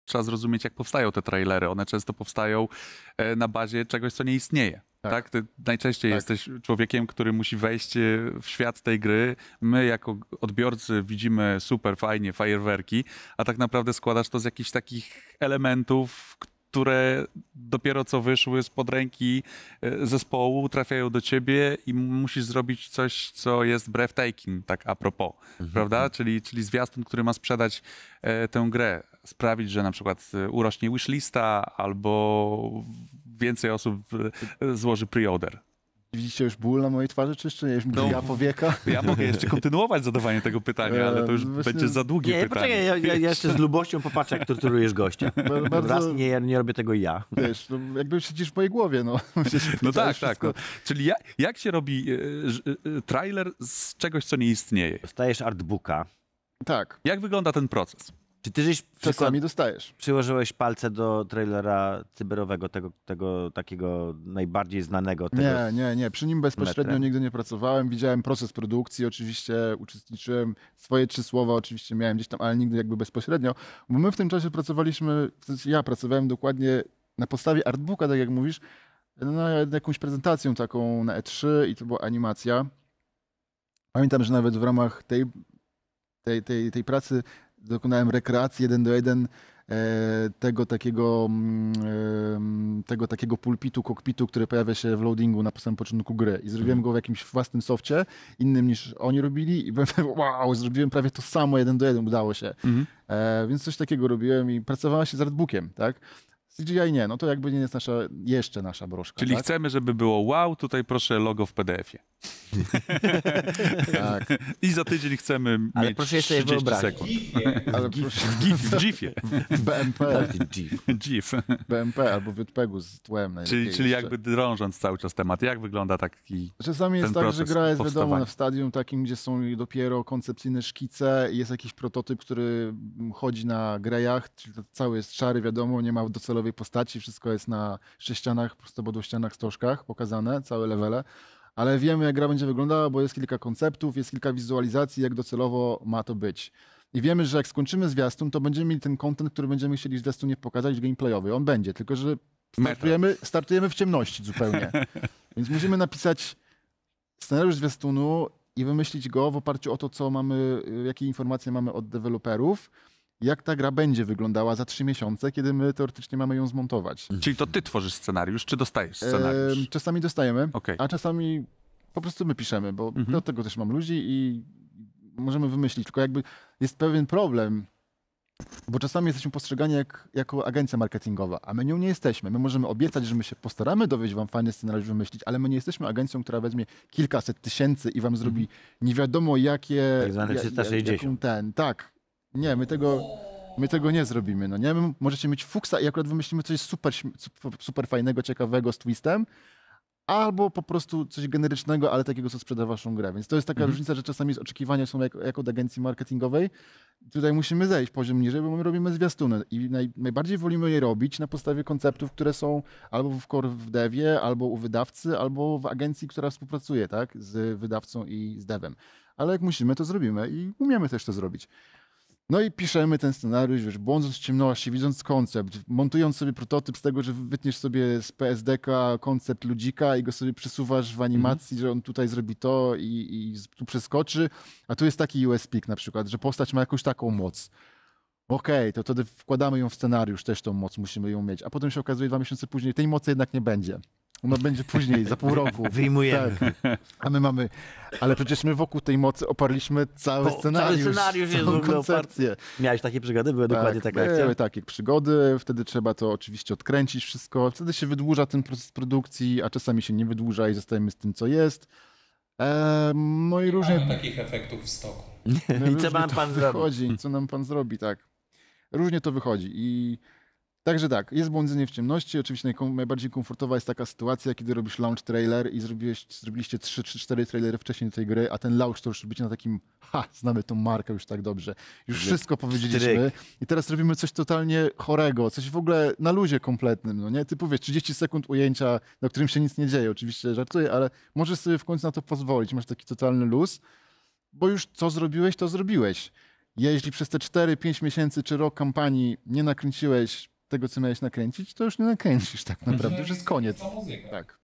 trzeba zrozumieć, jak powstają te trailery. One często powstają na bazie czegoś, co nie istnieje. Tak? Ty najczęściej jesteś człowiekiem, który musi wejść w świat tej gry. My jako odbiorcy widzimy super fajnie fajerwerki, a tak naprawdę składasz to z jakichś takich elementów, które dopiero co wyszły spod ręki zespołu, trafiają do ciebie i musisz zrobić coś, co jest breathtaking, tak a propos, prawda? Czyli zwiastun, który ma sprzedać tę grę, sprawić, że na przykład urośnie wishlista albo więcej osób złoży pre-order. Widzicie już ból na mojej twarzy, czy jeszcze nie? Ja powieka? Ja mogę jeszcze kontynuować zadawanie tego pytania, ale to już będzie za długie pytanie. Poczekaj, ja jeszcze z lubością popatrzę, jak torturujesz gościa. Bardzo... Raz nie robię tego ja. Wiesz, no, jakby siedzisz w mojej głowie, no. No tak. No. Czyli jak się robi trailer z czegoś, co nie istnieje? Dostajesz artbooka. Tak. Jak wygląda ten proces? Czy ty żeś czasami dostajesz? Przyłożyłeś palce do trailera cyberowego, tego takiego najbardziej znanego? Nie. Przy nim bezpośrednio nigdy nie pracowałem. Widziałem proces produkcji, oczywiście uczestniczyłem. Swoje 3 słowa oczywiście miałem gdzieś tam, ale nigdy jakby bezpośrednio. Bo my w tym czasie pracowaliśmy, w sensie ja pracowałem dokładnie na podstawie artbooka, tak jak mówisz, nad jakąś prezentacją taką na E3 i to była animacja. Pamiętam, że nawet w ramach tej pracy dokonałem rekreacji 1:1 tego takiego pulpitu, kokpitu, który pojawia się w loadingu na samym początku gry. I zrobiłem go w jakimś własnym softie, innym niż oni robili i wow, zrobiłem prawie to samo 1:1, udało się. Więc coś takiego robiłem i pracowałem się z artbookiem, tak? CGI nie, no to jakby nie jest jeszcze nasza broszka. Czyli tak? chcemy, żeby było wow, tutaj proszę logo w PDF-ie. Tak. I za tydzień chcemy mieć proszę jeszcze je 30 wyobrazić. sekund. Ale W GIF-ie. w BMP. GIF. BMP albo w JPEG-u z tłem. Czyli jakby drążąc cały czas temat, jak wygląda taki Czasami jest ten tak, że gra jest wiadomo w powstawania? stadium takim, gdzie są dopiero koncepcyjne szkice i jest jakiś prototyp, który chodzi na grejach, czyli to cały jest szary, wiadomo, nie ma docelowej postaci, wszystko jest na sześcianach, prostopadłościanach, stożkach pokazane, całe levele. Ale wiemy, jak gra będzie wyglądała, bo jest kilka konceptów, jest kilka wizualizacji, jak docelowo ma to być. I wiemy, że jak skończymy zwiastun, to będziemy mieli ten content, który będziemy chcieli w zwiastunie pokazać, gameplayowy. On będzie, tylko że startujemy w ciemności zupełnie. Więc musimy napisać scenariusz zwiastunu i wymyślić go w oparciu o to, co mamy, jakie informacje mamy od deweloperów, jak ta gra będzie wyglądała za 3 miesiące, kiedy my teoretycznie mamy ją zmontować. Czyli to ty tworzysz scenariusz, czy dostajesz scenariusz? Czasami dostajemy, Okay. a czasami po prostu my piszemy, bo do tego też mam ludzi i możemy wymyślić. Tylko jakby jest pewien problem, bo czasami jesteśmy postrzegani jako agencja marketingowa, a my nią nie jesteśmy. My możemy obiecać, że my się postaramy dowieść wam fajny scenariusz wymyślić, ale my nie jesteśmy agencją, która weźmie kilkaset tysięcy i wam zrobi nie wiadomo jakie... Tak zwane 360. Tak. Nie, my tego nie zrobimy. No nie? My możecie mieć fuksa i akurat wymyślimy coś super fajnego, ciekawego z twistem, albo po prostu coś generycznego, ale takiego, co sprzeda waszą grę. Więc to jest taka różnica, że czasami oczekiwania są jak od agencji marketingowej. Tutaj musimy zejść poziom niżej, bo my robimy zwiastuny i najbardziej wolimy je robić na podstawie konceptów, które są albo w core w devie, albo u wydawcy, albo w agencji, która współpracuje, tak, z wydawcą i z devem. Ale jak musimy, to zrobimy i umiemy też to zrobić. No i piszemy ten scenariusz, wiesz, błądząc w ciemności, widząc koncept, montując sobie prototyp z tego, że wytniesz sobie z PSD-ka koncept ludzika i go sobie przesuwasz w animacji, że on tutaj zrobi to i tu przeskoczy, a tu jest taki USP na przykład, że postać ma jakąś taką moc. Okej, to wtedy wkładamy ją w scenariusz, też tą moc musimy ją mieć, a potem się okazuje 2 miesiące później, tej mocy jednak nie będzie. Ona będzie później, za pół roku. Wyjmujemy. Tak. A my mamy... Ale przecież my wokół tej mocy oparliśmy cały scenariusz. Cały scenariusz jest w ogóle koncepcję. Miałeś takie przygody? Były dokładnie taka akcja? Były takie przygody. Wtedy trzeba to oczywiście odkręcić wszystko. Wtedy się wydłuża ten proces produkcji, a czasami się nie wydłuża i zostajemy z tym, co jest. No i różnie... Mamy takich efektów w stoku. I co nam pan zrobi? Co nam pan zrobi, tak. Różnie to wychodzi i... Także tak, jest błądzenie w ciemności. Oczywiście najbardziej komfortowa jest taka sytuacja, kiedy robisz launch trailer i zrobiliście 3-4 trailery wcześniej do tej gry, a ten launch to już robicie na takim, znamy tą markę już tak dobrze. Już wszystko powiedzieliśmy i teraz robimy coś totalnie chorego, coś w ogóle na luzie kompletnym, no nie? Typu wiesz, 30 sekund ujęcia, na którym się nic nie dzieje, oczywiście żartuję, ale możesz sobie w końcu na to pozwolić, masz taki totalny luz, bo już co zrobiłeś, to zrobiłeś. jeśli przez te 4-5 miesięcy czy rok kampanii nie nakręciłeś tego, co miałeś nakręcić, to już nie nakręcisz tak naprawdę, już jest koniec. Tak.